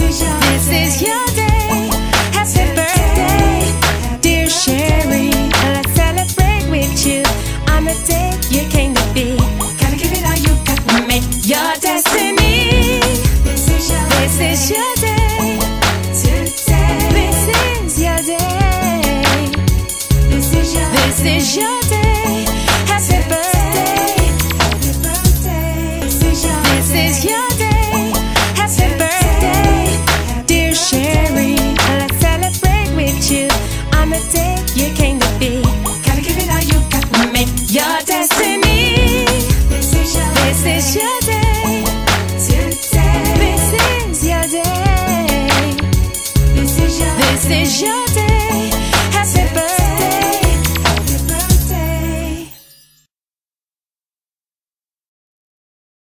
This is your day. Happy birthday, dear Sherry. Let's celebrate with you on the day you came to be. Gotta give it all you got. Make your destiny. This is your day. Today. This is your day. This is your